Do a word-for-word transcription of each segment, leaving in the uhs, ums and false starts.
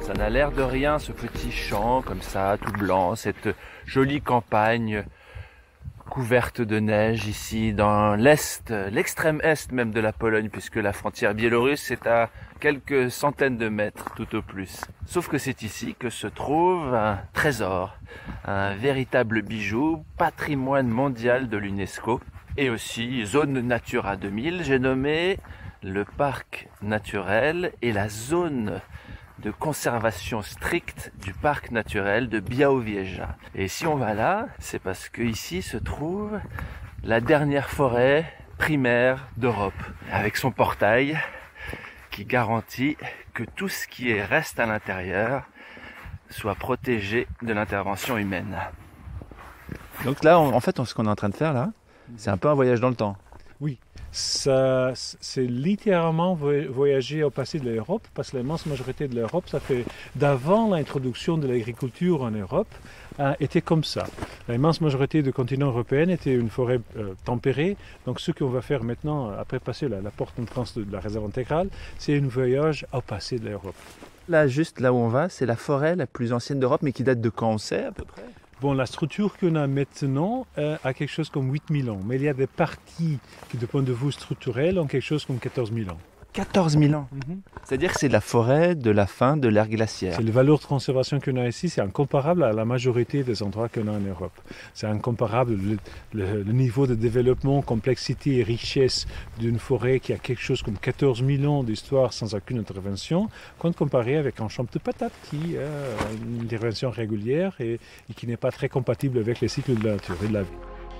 Ça n'a l'air de rien, ce petit champ comme ça, tout blanc, cette jolie campagne couverte de neige ici dans l'est, l'extrême est même de la Pologne, puisque la frontière biélorusse est à quelques centaines de mètres tout au plus. Sauf que c'est ici que se trouve un trésor, un véritable bijou, patrimoine mondial de l'UNESCO, et aussi zone Natura deux mille, j'ai nommé le parc naturel et la zone de conservation stricte du parc naturel de Białowieża. Et si on va là, c'est parce que ici se trouve la dernière forêt primaire d'Europe, avec son portail qui garantit que tout ce qui reste à l'intérieur soit protégé de l'intervention humaine. Donc là, en fait, ce qu'on est en train de faire là, c'est un peu un voyage dans le temps. Oui, ça, c'est littéralement voyager au passé de l'Europe, parce que l'immense majorité de l'Europe, ça fait d'avant l'introduction de l'agriculture en Europe, euh, était comme ça. L'immense majorité du continent européen était une forêt euh, tempérée. Donc ce qu'on va faire maintenant, après passer la, la porte d'entrance de, de la réserve intégrale, c'est un voyage au passé de l'Europe. Là, juste là où on va, c'est la forêt la plus ancienne d'Europe, mais qui date de quand, on sait à peu près? Bon, la structure qu'on a maintenant euh, a quelque chose comme huit mille ans, mais il y a des parties qui, du point de vue structurel, ont quelque chose comme quatorze mille ans. quatorze mille ans. Mm-hmm. C'est-à-dire que c'est la forêt de la fin de l'ère glaciaire. C'est les valeurs de conservation qu'on a ici, c'est incomparable à la majorité des endroits qu'on a en Europe. C'est incomparable le, le, le niveau de développement, complexité et richesse d'une forêt qui a quelque chose comme quatorze mille ans d'histoire sans aucune intervention, quand comparé avec un champ de patates qui a une intervention régulière et, et qui n'est pas très compatible avec les cycles de la nature et de la vie.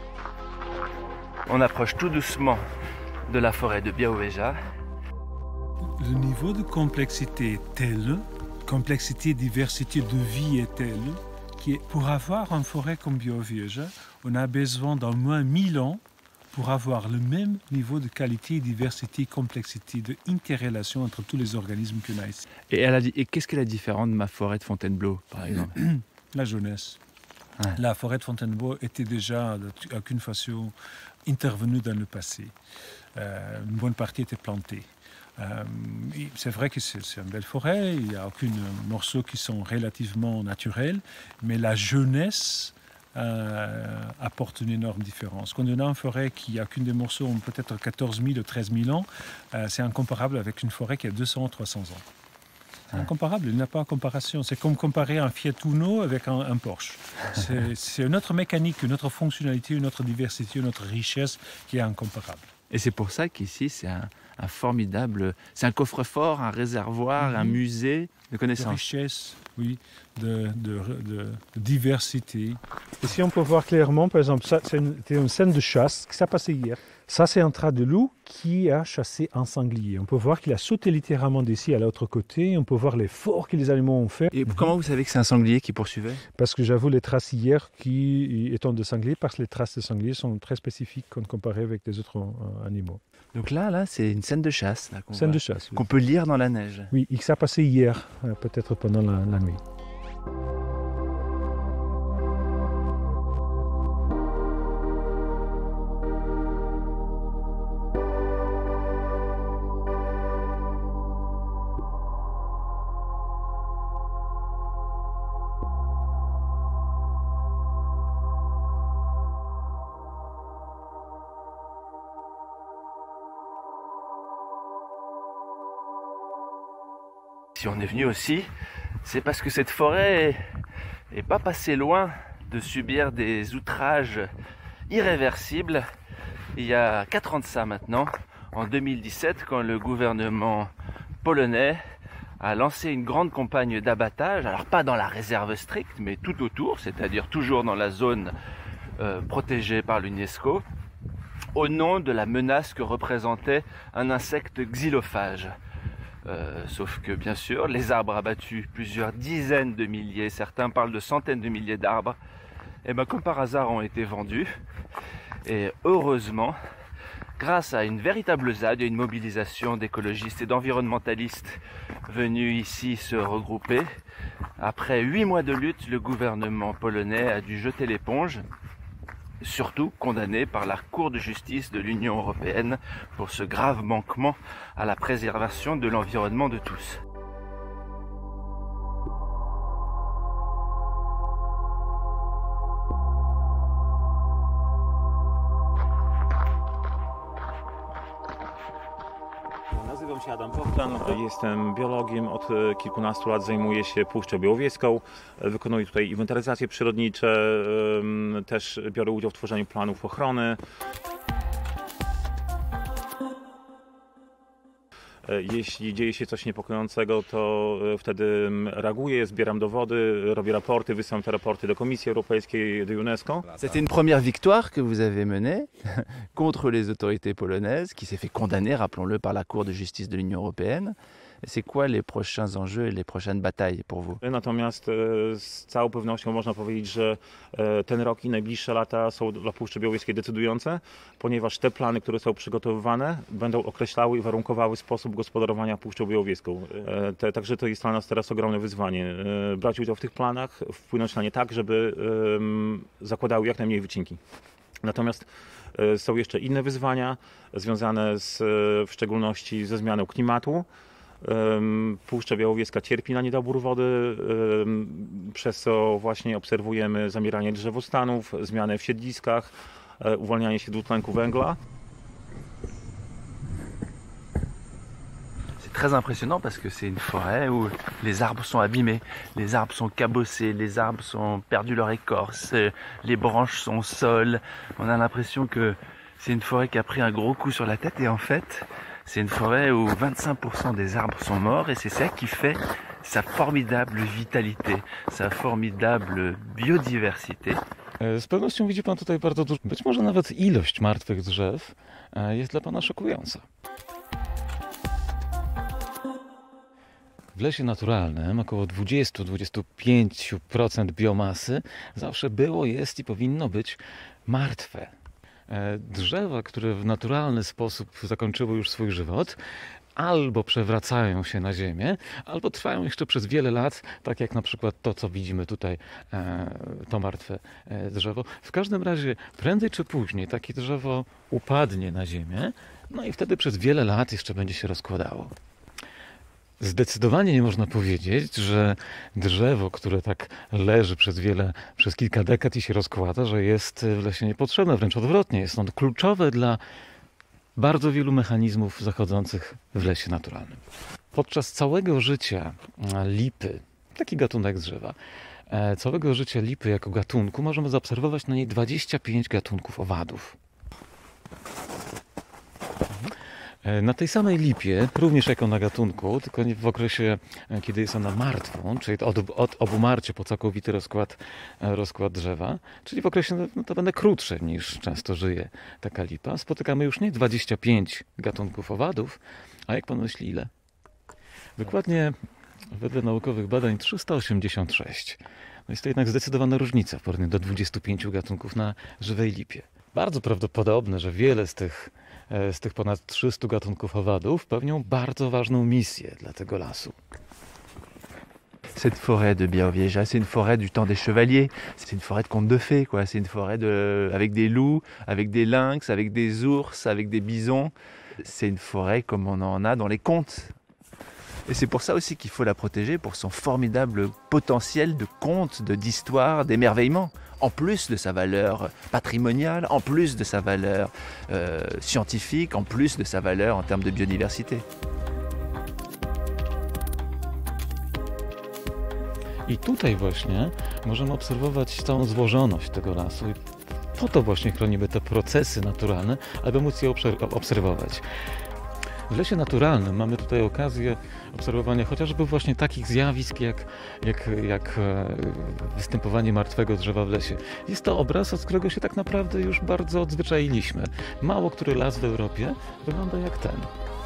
On approche tout doucement de la forêt de Białowieża. Le niveau de complexité est tel, complexité et diversité de vie est telle, que pour avoir une forêt comme Białowieża, on a besoin d'au moins mille ans pour avoir le même niveau de qualité, diversité, complexité, de interrelation entre tous les organismes qu'on a ici. Et, elle a dit, et qu'est-ce qu'elle a différent de ma forêt de Fontainebleau, par exemple? La jeunesse. Ouais. La forêt de Fontainebleau était déjà, d'aucune façon, intervenue dans le passé. Euh, une bonne partie était plantée. Euh, c'est vrai que c'est, c'est une belle forêt, il n'y a aucun morceaux qui sont relativement naturels, mais la jeunesse euh, apporte une énorme différence. Quand on a une forêt qui a qu'une des morceaux ont peut-être quatorze mille ou treize mille ans, euh, c'est incomparable avec une forêt qui a deux cents ou trois cents ans. C'est incomparable, il n'y a pas de comparaison. C'est comme comparer un Fiat Uno avec un, un Porsche. C'est, c'est une autre mécanique, une autre fonctionnalité, une autre diversité, une autre richesse qui est incomparable. Et c'est pour ça qu'ici, c'est un, un formidable... C'est un coffre-fort, un réservoir, mmh. un musée de connaissances. De richesse, oui, de, de, de, de diversité. Ici, on peut voir clairement, par exemple, ça, c'est une, c'est une scène de chasse qui s'est passée hier. Ça, c'est un trait de loup qui a chassé un sanglier. On peut voir qu'il a sauté littéralement d'ici à l'autre côté. On peut voir l'effort que les animaux ont fait. Et comment vous savez que c'est un sanglier qui poursuivait? Parce que j'avoue les traces hier qui étant de sanglier, parce que les traces de sanglier sont très spécifiques quand comparées avec les autres euh, animaux. Donc là, là, c'est une scène de chasse. Là, qu'on scène voit, de chasse. Oui. Qu'on peut lire dans la neige. Oui, il s'est passé hier, euh, peut-être pendant la, la nuit. Si on est venu aussi, c'est parce que cette forêt est pas passée loin de subir des outrages irréversibles. Il y a quatre ans de ça maintenant, en deux mille dix-sept, quand le gouvernement polonais a lancé une grande campagne d'abattage, alors pas dans la réserve stricte, mais tout autour, c'est-à-dire toujours dans la zone euh, protégée par l'UNESCO, au nom de la menace que représentait un insecte xylophage. Euh, sauf que bien sûr, les arbres abattus, plusieurs dizaines de milliers, certains parlent de centaines de milliers d'arbres, et ben comme par hasard ont été vendus. Et heureusement, grâce à une véritable Z A D et une mobilisation d'écologistes et d'environnementalistes venus ici se regrouper, après huit mois de lutte, le gouvernement polonais a dû jeter l'éponge, surtout condamné par la Cour de justice de l'Union européenne pour ce grave manquement à la préservation de l'environnement de tous. się Adam Bogdan, jestem biologiem, od kilkunastu lat zajmuję się Puszczą Białowieską, wykonuję tutaj inwentaryzacje przyrodnicze, też biorę udział w tworzeniu planów ochrony. Jeśli dzieje się coś niepokojącego, to wtedy reaguję, zbieram dowody, robię raporty, wysyłam te raporty do Komisji Europejskiej, do UNESCO. C'était une première victoire que vous avez menée contre les autorités polonaises, qui s'est fait condamner, rappelons-le, par la Cour de justice de l'Union européenne. C'est quoi les prochains enjeux et les prochaines batailles pour vous? Natomiast z całą pewnością można powiedzieć, że ten rok i najbliższe lata są dla Puszczy Białowieskiej decydujące, ponieważ te plany, które są przygotowywane, będą określały i warunkowały sposób gospodarowania Puszczą Białowieską. Te, także to jest dla nas teraz ogromne wyzwanie. Brać udział w tych planach, wpłynąć na nie tak, żeby um, zakładały jak najmniej wycinki. Natomiast są jeszcze inne wyzwania związane z, w szczególności ze zmianą klimatu. Puszcza Białowieska cierpi na niedobór wody, przez co właśnie obserwujemy zamieranie drzewostanów, zmiany w siedliskach, uwalnianie się dwutlenku węgla. C'est très impressionnant parce que c'est une forêt où les arbres sont abîmés, les arbres sont cabossés, les arbres sont perdus leur écorce, les branches sont au sol. On a l'impression que c'est une forêt qui a pris un gros coup sur la tête et en fait, c'est une forêt où vingt-cinq pour cent des arbres sont morts et c'est ça qui fait sa formidable vitalité, sa formidable biodiversité. Z pewnością widzi Pan tutaj bardzo dużo, być może nawet ilość martwych drzew jest dla Pana szokująca. W lesie naturalnym około dwadzieścia do dwudziestu pięciu procent biomasy zawsze było, jest i powinno być martwe. Drzewa, które w naturalny sposób zakończyły już swój żywot, albo przewracają się na ziemię, albo trwają jeszcze przez wiele lat, tak jak na przykład to, co widzimy tutaj, to martwe drzewo. W każdym razie prędzej czy później takie drzewo upadnie na ziemię, no i wtedy przez wiele lat jeszcze będzie się rozkładało. Zdecydowanie nie można powiedzieć, że drzewo, które tak leży przez wiele, przez kilka dekad i się rozkłada, że jest w lesie niepotrzebne. Wręcz odwrotnie, jest ono kluczowe dla bardzo wielu mechanizmów zachodzących w lesie naturalnym. Podczas całego życia lipy, taki gatunek drzewa, całego życia lipy jako gatunku możemy zaobserwować na niej dwadzieścia pięć gatunków owadów. Na tej samej lipie, również jako na gatunku, tylko nie w okresie, kiedy jest ona martwą, czyli od, od obumarcia po całkowity rozkład, rozkład drzewa, czyli w okresie, no to będę krótsze niż często żyje taka lipa, spotykamy już nie dwadzieścia pięć gatunków owadów, a jak Pan myśli ile? Dokładnie wedle naukowych badań trzysta osiemdziesiąt sześć. No jest to jednak zdecydowana różnica w porównaniu do dwudziestu pięciu gatunków na żywej lipie. Bardzo prawdopodobne, że wiele z tych z tych ponad trzystu gatunków owadów pełnią bardzo ważną misję dla tego lasu. Cette forêt de Białowieża, c'est une forêt du temps des chevaliers, c'est une forêt de contes de fées, quoi. C'est une forêt de, avec des loups, avec des lynx, avec des ours, avec des bisons. C'est une forêt comme on en a dans les contes. Et c'est pour ça aussi qu'il faut la protéger, pour son formidable potentiel de contes, de d'histoire, d'émerveillement. En plus de sa valeur patrimoniale, en plus de sa valeur euh, scientifique, en plus de sa valeur en termes de biodiversité. I tutaj właśnie możemy obserwować całą złożoność tego lasu. I po to właśnie chronimy te procesy naturalne, aby móc je obserwować. W lesie naturalnym mamy tutaj okazję obserwowania chociażby właśnie takich zjawisk jak, jak, jak występowanie martwego drzewa w lesie. Jest to obraz, od którego się tak naprawdę już bardzo odzwyczailiśmy. Mało który las w Europie wygląda jak ten.